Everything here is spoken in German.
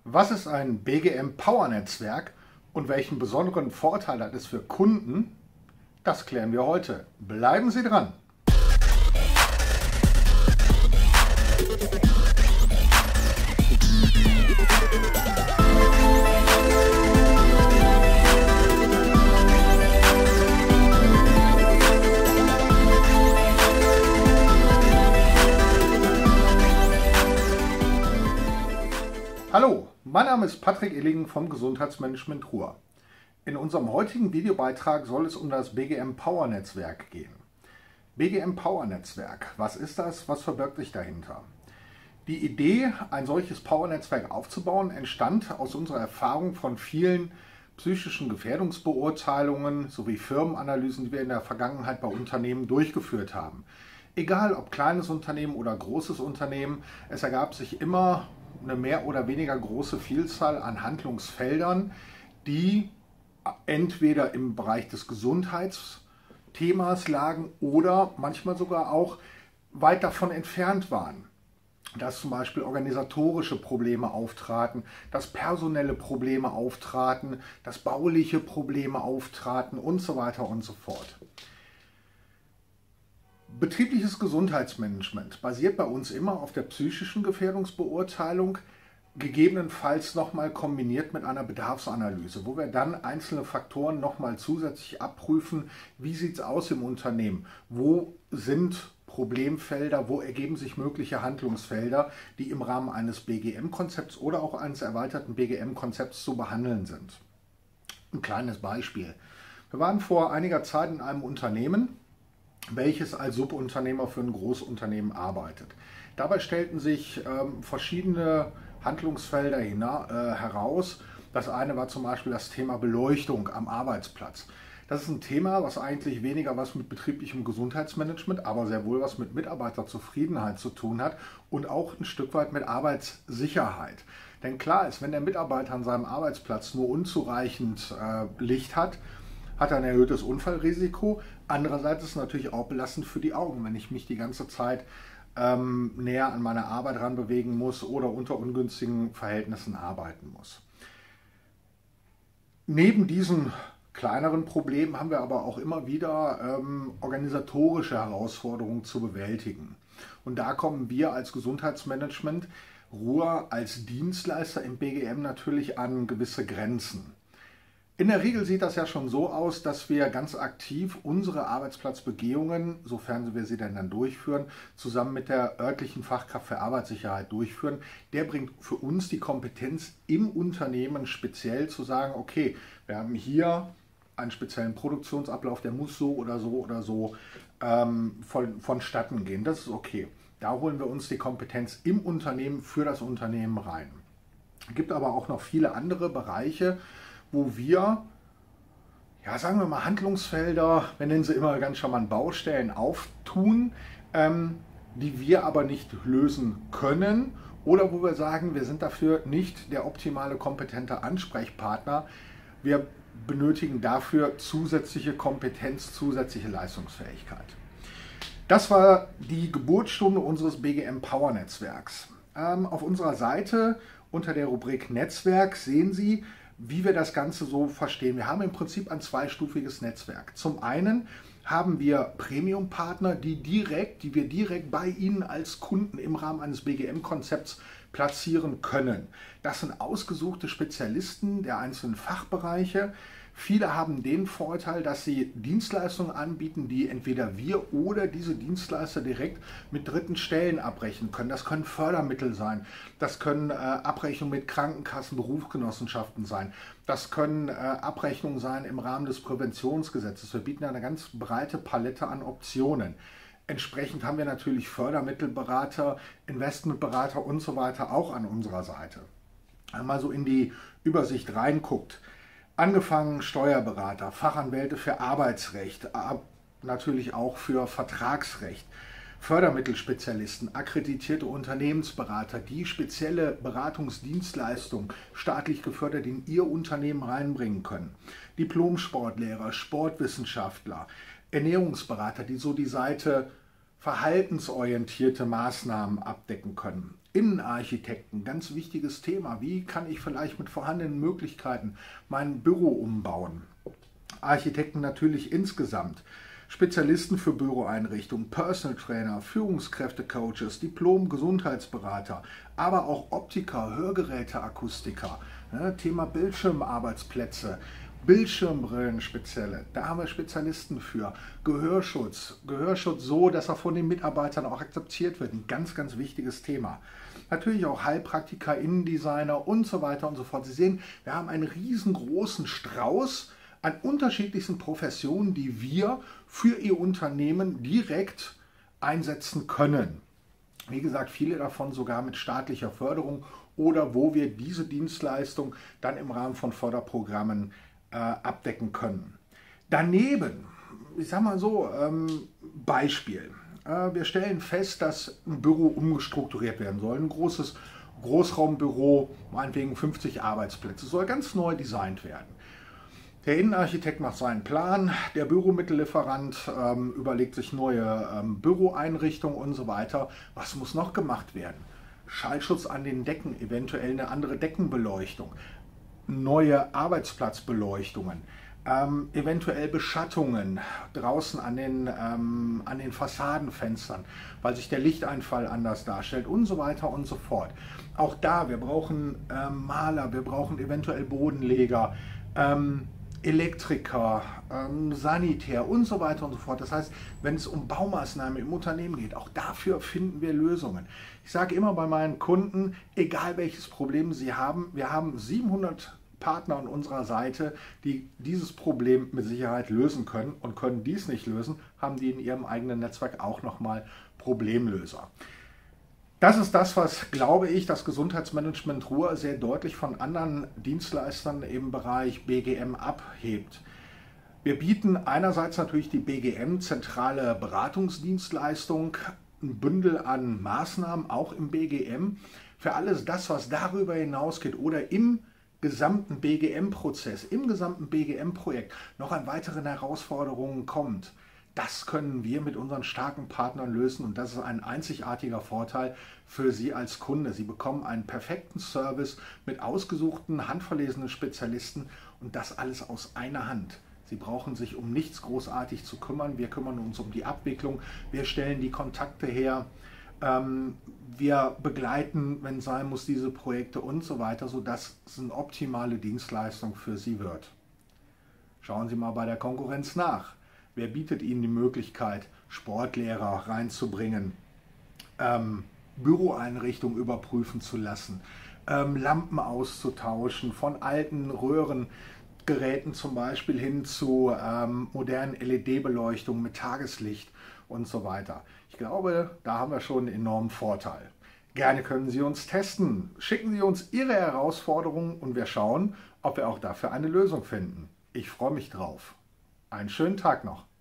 Was ist ein BGM-Power-Netzwerk und welchen besonderen Vorteil hat es für Kunden? Das klären wir heute. Bleiben Sie dran! Hallo, mein Name ist Patrick Illing vom Gesundheitsmanagement Ruhr. In unserem heutigen Videobeitrag soll es um das BGM Power Netzwerk gehen. BGM Power Netzwerk, was ist das? Was verbirgt sich dahinter? Die Idee, ein solches Power Netzwerk aufzubauen, entstand aus unserer Erfahrung von vielen psychischen Gefährdungsbeurteilungen sowie Firmenanalysen, die wir in der Vergangenheit bei Unternehmen durchgeführt haben. Egal ob kleines Unternehmen oder großes Unternehmen, es ergab sich immer eine mehr oder weniger große Vielzahl an Handlungsfeldern, die entweder im Bereich des Gesundheitsthemas lagen oder manchmal sogar auch weit davon entfernt waren. Dass zum Beispiel organisatorische Probleme auftraten, dass personelle Probleme auftraten, dass bauliche Probleme auftraten und so weiter und so fort. Betriebliches Gesundheitsmanagement basiert bei uns immer auf der psychischen Gefährdungsbeurteilung, gegebenenfalls nochmal kombiniert mit einer Bedarfsanalyse, wo wir dann einzelne Faktoren nochmal zusätzlich abprüfen. Wie sieht es aus im Unternehmen? Wo sind Problemfelder? Wo ergeben sich mögliche Handlungsfelder, die im Rahmen eines BGM-Konzepts oder auch eines erweiterten BGM-Konzepts zu behandeln sind? Ein kleines Beispiel. Wir waren vor einiger Zeit in einem Unternehmen, welches als Subunternehmer für ein Großunternehmen arbeitet. Dabei stellten sich verschiedene Handlungsfelder heraus. Das eine war zum Beispiel das Thema Beleuchtung am Arbeitsplatz. Das ist ein Thema, was eigentlich weniger was mit betrieblichem Gesundheitsmanagement, aber sehr wohl was mit Mitarbeiterzufriedenheit zu tun hat und auch ein Stück weit mit Arbeitssicherheit. Denn klar ist, wenn der Mitarbeiter an seinem Arbeitsplatz nur unzureichend Licht hat, hat er ein erhöhtes Unfallrisiko. Andererseits ist es natürlich auch belastend für die Augen, wenn ich mich die ganze Zeit näher an meine Arbeit ranbewegen muss oder unter ungünstigen Verhältnissen arbeiten muss. Neben diesen kleineren Problemen haben wir aber auch immer wieder organisatorische Herausforderungen zu bewältigen. Und da kommen wir als Gesundheitsmanagement Ruhr als Dienstleister im BGM natürlich an gewisse Grenzen. In der Regel sieht das ja schon so aus, dass wir ganz aktiv unsere Arbeitsplatzbegehungen, sofern wir sie denn dann durchführen, zusammen mit der örtlichen Fachkraft für Arbeitssicherheit durchführen. Der bringt für uns die Kompetenz im Unternehmen speziell zu sagen, okay, wir haben hier einen speziellen Produktionsablauf, der muss so oder so vonstatten gehen. Das ist okay. Da holen wir uns die Kompetenz im Unternehmen für das Unternehmen rein. Es gibt aber auch noch viele andere Bereiche, wo wir, ja, sagen wir mal, Handlungsfelder, wir nennen sie immer ganz charmant Baustellen, auftun, die wir aber nicht lösen können oder wo wir sagen, wir sind dafür nicht der optimale, kompetente Ansprechpartner. Wir benötigen dafür zusätzliche Kompetenz, zusätzliche Leistungsfähigkeit. Das war die Geburtsstunde unseres BGM Power Netzwerks. Auf unserer Seite unter der Rubrik Netzwerk sehen Sie, wie wir das Ganze so verstehen. Wir haben im Prinzip ein zweistufiges Netzwerk. Zum einen haben wir Premium-Partner, die wir direkt bei Ihnen als Kunden im Rahmen eines BGM-Konzepts platzieren können. Das sind ausgesuchte Spezialisten der einzelnen Fachbereiche. Viele haben den Vorteil, dass sie Dienstleistungen anbieten, die entweder wir oder diese Dienstleister direkt mit dritten Stellen abrechnen können. Das können Fördermittel sein, das können Abrechnungen mit Krankenkassen, Berufsgenossenschaften sein, das können Abrechnungen sein im Rahmen des Präventionsgesetzes. Wir bieten eine ganz breite Palette an Optionen. Entsprechend haben wir natürlich Fördermittelberater, Investmentberater und so weiter auch an unserer Seite. Wenn man mal so in die Übersicht reinguckt, angefangen Steuerberater, Fachanwälte für Arbeitsrecht, natürlich auch für Vertragsrecht, Fördermittelspezialisten, akkreditierte Unternehmensberater, die spezielle Beratungsdienstleistungen staatlich gefördert in ihr Unternehmen reinbringen können, Diplom-Sportlehrer, Sportwissenschaftler, Ernährungsberater, die so die Seite verhaltensorientierte Maßnahmen abdecken können. Innenarchitekten, ganz wichtiges Thema. Wie kann ich vielleicht mit vorhandenen Möglichkeiten mein Büro umbauen? Architekten natürlich insgesamt. Spezialisten für Büroeinrichtungen, Personal Trainer, Führungskräfte-Coaches, Diplom-Gesundheitsberater, aber auch Optiker, Hörgeräteakustiker, Thema Bildschirmarbeitsplätze, Bildschirmbrillen spezielle, da haben wir Spezialisten für. Gehörschutz so, dass er von den Mitarbeitern auch akzeptiert wird, ein ganz, ganz wichtiges Thema. Natürlich auch Heilpraktiker, Innendesigner und so weiter und so fort. Sie sehen, wir haben einen riesengroßen Strauß an unterschiedlichsten Professionen, die wir für Ihr Unternehmen direkt einsetzen können. Wie gesagt, viele davon sogar mit staatlicher Förderung oder wo wir diese Dienstleistung dann im Rahmen von Förderprogrammen abdecken können. Daneben, ich sage mal so, Beispiel. Wir stellen fest, dass ein Büro umgestrukturiert werden soll. Ein großes Großraumbüro, meinetwegen 50 Arbeitsplätze, soll ganz neu designt werden. Der Innenarchitekt macht seinen Plan, der Büromittellieferant überlegt sich neue Büroeinrichtungen und so weiter. Was muss noch gemacht werden? Schallschutz an den Decken, eventuell eine andere Deckenbeleuchtung, neue Arbeitsplatzbeleuchtungen, eventuell Beschattungen draußen an den Fassadenfenstern, weil sich der Lichteinfall anders darstellt und so weiter und so fort. Auch da, wir brauchen Maler, wir brauchen eventuell Bodenleger, Elektriker, Sanitär und so weiter und so fort. Das heißt, wenn es um Baumaßnahmen im Unternehmen geht, auch dafür finden wir Lösungen. Ich sage immer bei meinen Kunden, egal welches Problem sie haben, wir haben 700 Partner an unserer Seite, die dieses Problem mit Sicherheit lösen können, und können dies nicht lösen, haben die in ihrem eigenen Netzwerk auch nochmal Problemlöser. Das ist das, was, glaube ich, das Gesundheitsmanagement Ruhr sehr deutlich von anderen Dienstleistern im Bereich BGM abhebt. Wir bieten einerseits natürlich die BGM, zentrale Beratungsdienstleistung, ein Bündel an Maßnahmen, auch im BGM, für alles das, was darüber hinausgeht oder im gesamten BGM-Prozess, im gesamten BGM-Projekt noch an weiteren Herausforderungen kommt. Das können wir mit unseren starken Partnern lösen, und das ist ein einzigartiger Vorteil für Sie als Kunde. Sie bekommen einen perfekten Service mit ausgesuchten, handverlesenen Spezialisten, und das alles aus einer Hand. Sie brauchen sich um nichts großartig zu kümmern. Wir kümmern uns um die Abwicklung, wir stellen die Kontakte her, wir begleiten, wenn sein muss, diese Projekte und so weiter, sodass es eine optimale Dienstleistung für Sie wird. Schauen Sie mal bei der Konkurrenz nach. Wer bietet Ihnen die Möglichkeit, Sportlehrer reinzubringen, Büroeinrichtungen überprüfen zu lassen, Lampen auszutauschen, von alten Röhrengeräten zum Beispiel hin zu modernen LED-Beleuchtungen mit Tageslicht und so weiter. Ich glaube, da haben wir schon einen enormen Vorteil. Gerne können Sie uns testen. Schicken Sie uns Ihre Herausforderungen und wir schauen, ob wir auch dafür eine Lösung finden. Ich freue mich drauf. Einen schönen Tag noch.